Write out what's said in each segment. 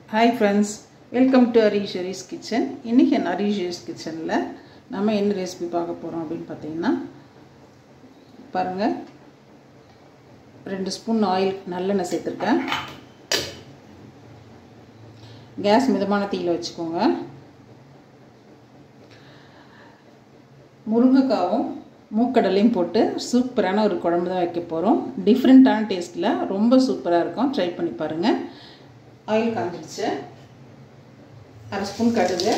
Hi friends, welcome to Arisha's Kitchen. இன்னைக்கு Arisha's Kitchenல நாம என்ன ரெசிபி பார்க்க போறோம் அப்படினு பாத்தீங்கன்னா பாருங்க 2 ஸ்பூன் ஆயில் நல்லெண்ணெய் சேர்த்திருக்கேன். கேஸ் மிதமான தீயில வச்சுக்கோங்க. முருங்கைக்காவும் மூக்கடலையும் போட்டு சூப்பரான ஒரு குழம்பு தான் வைக்க போறோம். டிஃபரண்டான டேஸ்ட்ல ரொம்ப சூப்பரா இருக்கும். ட்ரை பண்ணி பாருங்க. ஆயில் காஞ்சிடுச்சு. 1/2 ஸ்பூன் கடுகு,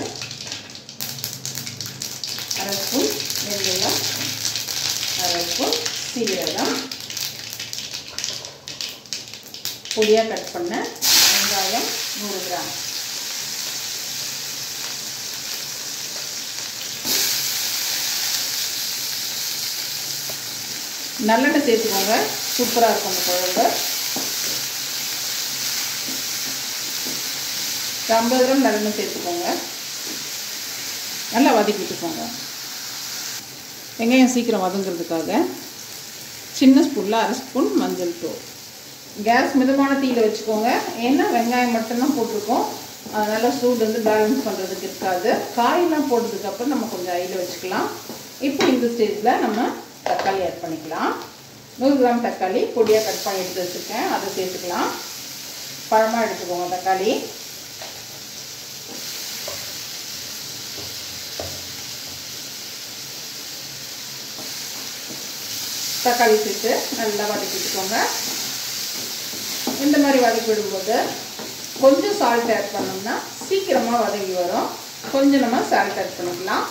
1/2 ஸ்பூன் வெந்தயம், 1/2 ஸ்பூன் சீரகம், பொடியாக கட் பண்ண வெங்காயம் 100 கிராம், நல்லெண்ணெய் சேர்த்துக்கோங்க. சூப்பராக இருக்கும் அந்த குழம்பு. 50 கிராம் நல்லெண்ணெய் சேர்த்துக்கோங்க. நல்லா வதக்கி விட்டுக்கோங்க. வெங்காயம் சீக்கிரம் வதங்கிறதுக்காக சின்ன ஸ்பூனில் 1/2 ஸ்பூன் மஞ்சள் தூள். கேஸ் மிதமான தீயில வச்சுக்கோங்க. ஏன்னா வெங்காயம் மட்டும்தான் போட்டிருக்கோம், அதனால் சூடு வந்து பேலன்ஸ் பண்ணுறதுக்கு இருக்காது. காயெல்லாம் போட்டதுக்கப்புறம் நம்ம கொஞ்சம் ஐயில் வச்சுக்கலாம். இப்போ இந்த ஸ்டேஜில் நம்ம தக்காளி ஆட் பண்ணிக்கலாம். 100 கிராம் தக்காளி பொடியாக கட் பண்ணி எடுத்து வச்சுருக்கேன், அதை சேர்த்துக்கலாம். பழமாக எடுத்துக்கோங்க தக்காளி. தக்காளி சேர்த்து நல்லா வதக்கி விட்டுக்கோங்க. இந்த மாதிரி வதக்கி விடும்போது கொஞ்சம் சால்ட் ஆட் பண்ணோம்னா சீக்கிரமாக வதங்கி வரும். கொஞ்சம் நம்ம சால்ட் ஆட் பண்ணிக்கலாம்.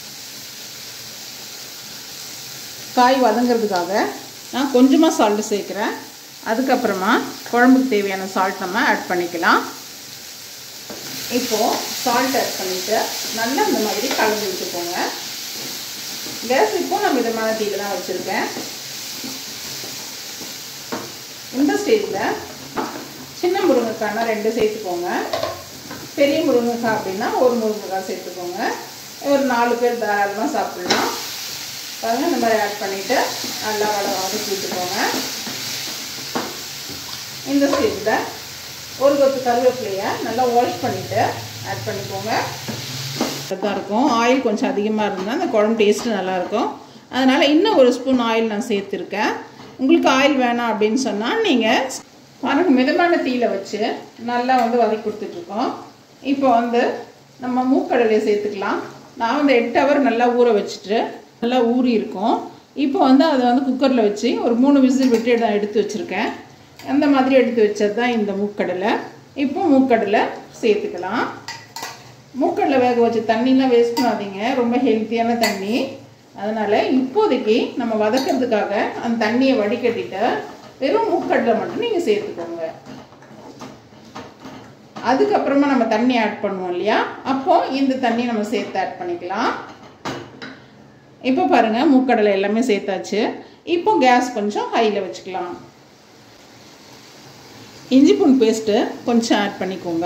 காய் வதங்கிறதுக்காக நான் கொஞ்சமாக சால்ட்டு சேர்க்குறேன். அதுக்கப்புறமா குழம்புக்கு தேவையான சால்ட் நம்ம ஆட் பண்ணிக்கலாம். இப்போது சால்ட் ஆட் பண்ணிவிட்டு நல்லா இந்த மாதிரி கலந்து விட்டுக்கோங்க. கேஸ் இப்போ நான் மிதமான தீயில தான் வச்சுருக்கேன். இந்த ஸ்டேஜில் சின்ன முருங்கைக்காய்னா 2 சேர்த்துக்கோங்க. பெரிய முருங்கைக்காய் அப்படின்னா 1 முருங்கைக்காய் சேர்த்துக்கோங்க. ஒரு 4 பேர் தாராளமாக சாப்பிட்லாம். பாருங்கள், இந்த மாதிரி ஆட் பண்ணிவிட்டு நல்லா வதக்கி விட்டுக்கோங்க. இந்த ஸ்டேஜில் ஒரு கொத்து கருவேப்பிலையை நல்லா வாஷ் பண்ணிவிட்டு ஆட் பண்ணிக்கோங்க. தான் இருக்கும். ஆயில் கொஞ்சம் அதிகமாக இருந்தால் அந்த குழம்பு டேஸ்ட்டு நல்லாயிருக்கும். அதனால் இன்னும் 1 ஸ்பூன் ஆயில் நான் சேர்த்துருக்கேன். உங்களுக்கு ஆயில் வேணாம் அப்படின்னு சொன்னால் நீங்கள் பாருங்க, மிதமான தீயில வச்சு நல்லா வந்து வதக்கி கொடுத்துட்ருக்கோம். இப்போ வந்து நம்ம மூக்கடலையை சேர்த்துக்கலாம். நான் வந்து 8 ஹவர் நல்லா ஊற வச்சுட்டு நல்லா ஊறி இருக்கும். இப்போ வந்து அதை வந்து குக்கரில் வச்சு ஒரு 3 விசில் விட்டு நான் எடுத்து வச்சுருக்கேன். அந்த மாதிரி எடுத்து வச்சது தான் இந்த மூக்கடலை. இப்போ மூக்கடலை சேர்த்துக்கலாம். மூக்கடலை வேக வச்சு தண்ணிலாம் வேஸ்ட் பண்ணாதீங்க, ரொம்ப ஹெல்த்தியான தண்ணி. அதனால் இப்போதைக்கு நம்ம வதக்கிறதுக்காக அந்த தண்ணியை வடிகட்டிட்டு வெறும் மூக்கடலை மட்டும் நீங்கள் சேர்த்துக்கோங்க. அதுக்கப்புறமா நம்ம தண்ணி ஆட் பண்ணுவோம் இல்லையா, அப்போ இந்த தண்ணி நம்ம சேர்த்து ஆட் பண்ணிக்கலாம். இப்போ பாருங்கள், மூக்கடலை எல்லாமே சேர்த்தாச்சு. இப்போ கேஸ் கொஞ்சம் ஹையில் வச்சுக்கலாம். இஞ்சி பூண்டு பேஸ்ட்டு கொஞ்சம் ஆட் பண்ணிக்கோங்க.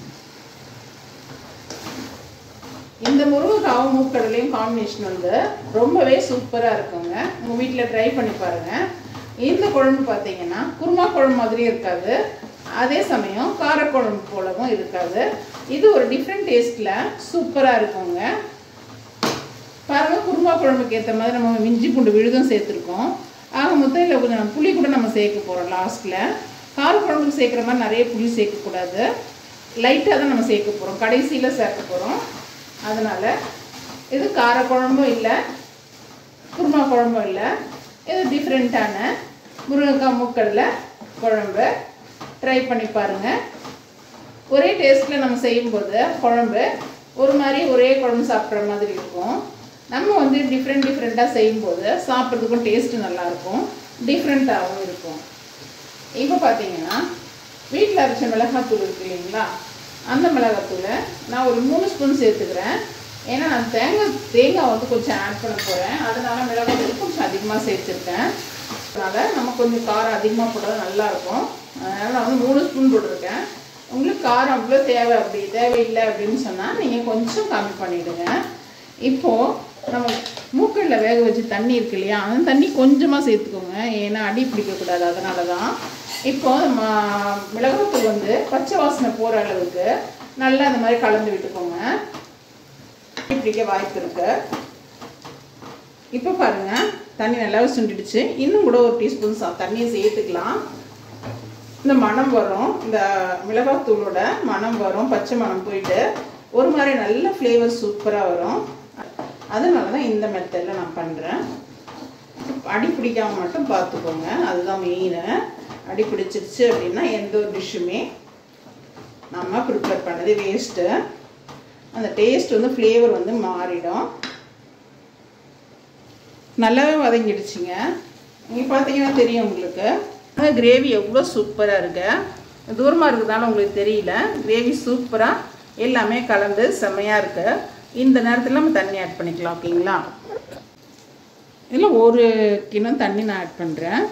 இந்த முருங்கைக்காவும் மூக்கடலையும் காம்பினேஷன் வந்து ரொம்பவே சூப்பராக இருக்குங்க. உங்கள் வீட்டில் ட்ரை பண்ணி பாருங்கள். இந்த குழம்பு பார்த்தீங்கன்னா குருமா குழம்பு மாதிரியும் இருக்காது, அதே சமயம் காரக்குழம்பு போலவும் இருக்காது. இது ஒரு டிஃப்ரெண்ட் டேஸ்ட்டில் சூப்பராக இருக்குங்க. பாருங்கள், குருமா குழம்புக்கு ஏற்ற மாதிரி நம்ம இஞ்சி பூண்டு விழுதும் சேர்த்துருக்கோம். ஆக மொத்தம் இல்லை கொஞ்சம் புளி கூட நம்ம சேர்க்க போகிறோம் லாஸ்ட்டில். காரக்குழம்புக்கு சேர்க்குற மாதிரி நிறைய புளி சேர்க்கக்கூடாது, லைட்டாக தான் நம்ம சேர்க்க போகிறோம், கடைசியில் சேர்க்க போகிறோம். அதனால் இது காரக்குழம்பும் இல்லை, குருமா குழம்பும் இல்லை. இது டிஃப்ரெண்ட்டான முருங்கைக்காய் மூக்கடலை குழம்பு. ட்ரை பண்ணி பாருங்கள். ஒரே டேஸ்ட்டில் நம்ம செய்யும்போது குழம்பு ஒரு மாதிரி ஒரே குழம்பு சாப்பிட்ற மாதிரி இருக்கும். நம்ம வந்து டிஃப்ரெண்ட்டாக செய்யும்போது சாப்பிட்றதுக்கும் டேஸ்ட்டு நல்லாயிருக்கும், டிஃப்ரெண்ட்டாகவும் இருக்கும். இப்போ பார்த்தீங்கன்னா வீட்டில் அரைச்ச மிளகாத்தூள் இருக்கு இல்லைங்களா, அந்த மிளகாத்தூளை நான் ஒரு 3 ஸ்பூன் சேர்த்துக்கிறேன். ஏன்னா நான் தேங்காய் வந்து கொஞ்சம் ஆட் பண்ண போகிறேன், அதனால மிளகாத்தூள் கொஞ்சம் அதிகமாக சேர்த்துருக்கேன். அதனால் நம்ம கொஞ்சம் காரம் அதிகமாக போட்டால் நல்லாயிருக்கும். அதனால் நான் வந்து 3 ஸ்பூன் போட்டிருக்கேன். உங்களுக்கு காரம் அவ்வளோ தேவையில்லை அப்படின்னு சொன்னால் நீங்கள் கொஞ்சம் கம்மி பண்ணிவிடுங்க. இப்போது நம்ம மூக்கடலை வேக வச்சு தண்ணி இருக்கு இல்லையா, அந்த தண்ணி கொஞ்சமாக சேர்த்துக்கோங்க. ஏன்னா அடி பிடிக்கக்கூடாது, அதனால தான். இப்போ மிளகாத்தூள் வந்து பச்சை வாசனை போகிற அளவுக்கு நல்லா இந்த மாதிரி கலந்து விட்டுக்கோங்க. இப்படிக்க வாய்ப்பு இருக்கு. இப்போ பாருங்க தண்ணி நல்லாவே சுண்டிடுச்சு. இன்னும் கூட ஒரு டீஸ்பூன் தண்ணியை சேர்த்துக்கலாம். இந்த மணம் வரும், இந்த மிளகாத்தூளோட மணம் வரும், பச்சை மணம் போயிட்டு ஒரு மாதிரி நல்ல ஃப்ளேவர் சூப்பராக வரும். அதனால தான் இந்த மெத்தடில் நான் பண்ணுறேன். அடி பிடிக்காம மட்டும் பார்த்துக்கோங்க, அதுதான் மெயின். அடி பிடிச்சிருச்சு அப்படின்னா எந்த ஒரு டிஷ்ஷுமே நம்ம ப்ரிப்பேர் பண்ணது வேஸ்ட்டு. அந்த டேஸ்ட் வந்து ஃப்ளேவர் வந்து மாறிடும். நல்லாவே வதங்கிடுச்சிங்க. நீங்கள் பார்த்தீங்கன்னா தெரியும் உங்களுக்கு கிரேவி எவ்வளோ சூப்பராக இருக்கு. தூரமாக இருக்கிறதால உங்களுக்கு தெரியல. கிரேவி சூப்பராக எல்லாமே கலந்து செம்மையாக இருக்குது. இந்த நேரத்தில் நம்ம தண்ணி ஆட் பண்ணிக்கலாம். ஓகேங்களா? இதில் ஒரு கிண்ணம் தண்ணி நான் ஆட் பண்ணுறேன்.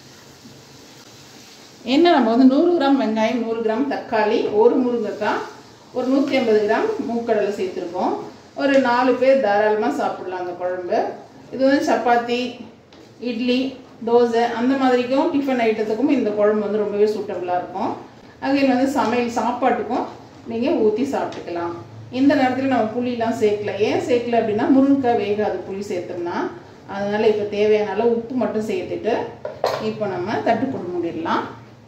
என்ன நம்ம வந்து 100 கிராம் வெங்காயம், 100 கிராம் தக்காளி, ஒரு முருங்கைக்காய், ஒரு 150 கிராம் மூக்கடலை சேர்த்துருக்கோம். ஒரு 4 பேர் தாராளமாக சாப்பிடலாம் அந்த குழம்பு. இது வந்து சப்பாத்தி, இட்லி, தோசை அந்த மாதிரிக்கும் டிஃபன் ஐட்டத்துக்கும் இந்த குழம்பு வந்து ரொம்பவே சூட்டபுளாக இருக்கும். அகைன் வந்து சமையல் சாப்பாட்டுக்கும் நீங்கள் ஊற்றி சாப்பிட்டுக்கலாம். இந்த நேரத்தில் நம்ம புளியெலாம் சேர்க்கல. ஏன் சேர்க்கல அப்படின்னா முருங்கைக்காய் வேகாது புளி சேர்த்தோம்னா. அதனால் இப்போ தேவையான அளவு உப்பு மட்டும் சேர்த்துட்டு இப்போ நம்ம தட்டு போட்டு மூடிடலாம்.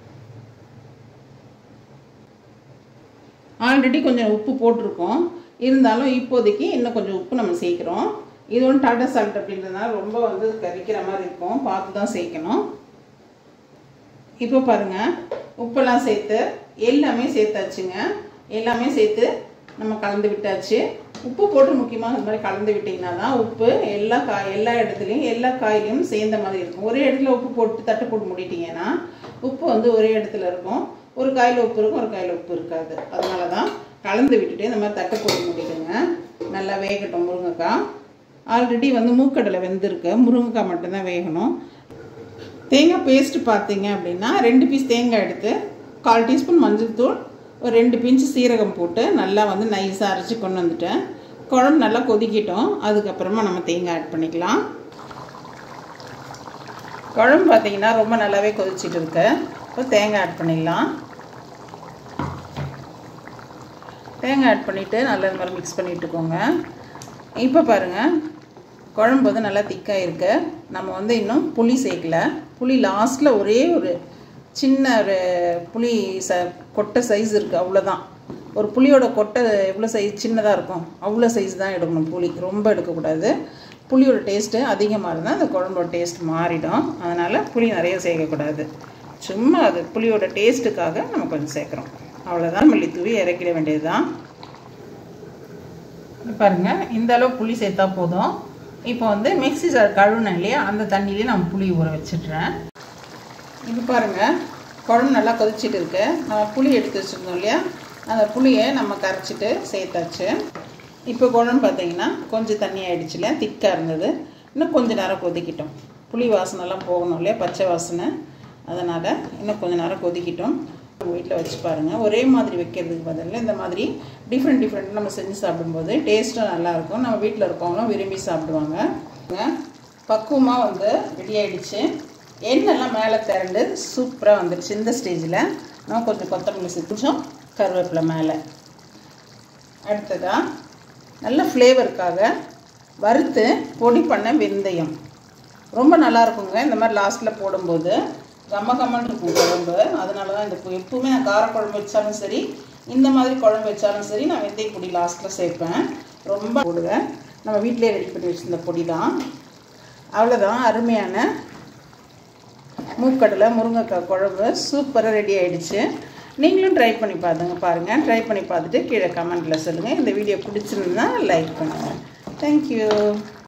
ஆல்ரெடி கொஞ்சம் உப்பு போட்டிருக்கோம், இருந்தாலும் இப்போதைக்கு இன்னும் கொஞ்சம் உப்பு நம்ம சேர்க்குறோம். இது ஒன்று டாட்டா சால்ட் அப்படின்றதுனால ரொம்ப வந்து கரிக்கிற மாதிரி இருக்கும், பார்த்து தான் சேர்க்கணும். இப்போ பாருங்கள் உப்பெல்லாம் சேர்த்து எல்லாமே சேர்த்தாச்சுங்க. எல்லாமே சேர்த்து நம்ம கலந்து விட்டாச்சு. உப்பு போட்டு முக்கியமாக இந்த மாதிரி கலந்து விட்டிங்கன்னா தான் உப்பு எல்லா இடத்துலையும் எல்லா காயிலையும் சேர்ந்த மாதிரி இருக்கும். ஒரே இடத்துல உப்பு போட்டு தட்டு போட்டு மூடிட்டிங்கன்னா உப்பு வந்து ஒரே இடத்துல இருக்கும். ஒரு காயில் உப்பு இருக்கும், ஒரு காயில் உப்பு இருக்காது. அதனால தான் கலந்து விட்டுட்டு இந்த மாதிரி தட்டு போட்டு மூடிடுங்க. நல்லா வேகட்டும். முருங்கைக்காய் ஆல்ரெடி வந்து மூக்கடலை வெந்திருக்கு, முருங்கைக்காய் மட்டும்தான் வேகணும். தேங்காய் பேஸ்ட்டு பார்த்தீங்க அப்படின்னா 2 பீஸ் தேங்காய் எடுத்து 1/4 டீஸ்பூன் மஞ்சள் தூள், ஒரு 2 பிஞ்சு சீரகம் போட்டு நல்லா வந்து நைஸாக அரைச்சி கொண்டு வந்துட்டேன். குழம்பு நல்லா கொதிக்கிட்டோம். அதுக்கப்புறமா நம்ம தேங்காய் ஆட் பண்ணிக்கலாம். குழம்பு பார்த்தீங்கன்னா ரொம்ப நல்லாவே கொதிச்சிட்டு இருக்கு. இப்போ தேங்காய் ஆட் பண்ணிடலாம். தேங்காய் ஆட் பண்ணிவிட்டு நல்லா இந்த மாதிரி மிக்ஸ் பண்ணிட்டுக்கோங்க. இப்போ பாருங்கள் குழம்பு வந்து நல்லா திக்காக இருக்குது. நம்ம வந்து இன்னும் புளி சேர்க்கல. புளி லாஸ்ட்டில் ஒரே ஒரு சின்ன ஒரு புளி கொட்டை சைஸ் இருக்குது, அவ்வளோதான். ஒரு புளியோட கொட்டை எவ்வளோ சைஸ் சின்னதாக இருக்கும் அவ்வளோ சைஸ் தான் எடுக்கணும் புளி, ரொம்ப எடுக்கக்கூடாது. புளியோட டேஸ்ட்டு அதிகமாக இருந்தால் அந்த குழம்போட டேஸ்ட் மாறிடும். அதனால் புளி நிறைய சேர்க்கக்கூடாது. சும்மா அது புளியோட டேஸ்ட்டுக்காக நம்ம கொஞ்சம் சேர்க்குறோம், அவ்வளோதான். மல்லி தூவி இறக்கிட வேண்டியது தான். பாருங்கள் இந்த அளவு புளி சேர்த்தா போதும். இப்போ வந்து மிக்ஸி ஜார் கழுவுனேன் இல்லையா, அந்த தண்ணியிலே நான் புளி ஊற வச்சிடுறேன். இது பாருங்கள் குழம்பு நல்லா கொதிச்சிட்டு இருக்கு. நம்ம புளி எடுத்து வச்சுருந்தோம் இல்லையா, அந்த புளியை நம்ம கரைச்சிட்டு சேர்த்தாச்சு. இப்போ குழம்பு பார்த்தீங்கன்னா கொஞ்சம் தண்ணி ஆகிடுச்சுல, திக்காக இருந்தது. இன்னும் கொஞ்சம் நேரம் கொதிக்கிட்டோம். புளி வாசனைலாம் போகணும் இல்லையா, பச்சை வாசனை. அதனால் இன்னும் கொஞ்சம் நேரம் கொதிக்கிட்டோம். வீட்டில் வச்சு பாருங்கள். ஒரே மாதிரி வைக்கிறதுக்கு பதில் இந்த மாதிரி டிஃப்ரெண்ட் நம்ம செஞ்சு சாப்பிடும்போது டேஸ்ட்டும் நல்லாயிருக்கும். நம்ம வீட்டில் இருக்கவங்களும் விரும்பி சாப்பிடுவாங்க. பக்குவமாக வந்து ரெடி ஆகிடுச்சு. எண்ணெய்லாம் மேலே திரண்டு சூப்பராக வந்துடுச்சு. இந்த ஸ்டேஜில் நம்ம கொஞ்சம் கொத்தமல்லி கொஞ்சம் கருவேப்பிலை மேலே. அடுத்ததாக நல்ல ஃப்ளேவருக்காக வறுத்து பொடி பண்ண வெந்தயம் ரொம்ப நல்லாயிருக்குங்க. இந்த மாதிரி லாஸ்ட்டில் போடும்போது கம்மன்னு இருக்கும் குழம்பு. அதனால தான் இந்த எப்பவுமே நான் காரக்குழம்பு வச்சாலும் சரி, இந்த மாதிரி குழம்பு வச்சாலும் சரி, நான் வெந்தய பொடி லாஸ்ட்டில் சேர்ப்பேன். ரொம்ப போடுவேன். நம்ம வீட்டிலே ரெடி பண்ணி வச்சுருந்த பொடி தான். அவ்வளோதான், அருமையான மூக்கடலை முருங்கைக்காய் குழம்பு சூப்பராக ரெடி ஆகிடுச்சு. நீங்களும் ட்ரை பண்ணி பாருங்கள். ட்ரை பண்ணி பார்த்துட்டு கீழே கமெண்ட்டில் சொல்லுங்கள். இந்த வீடியோ பிடிச்சிருந்தா லைக் பண்ணுங்கள். தேங்க்யூ.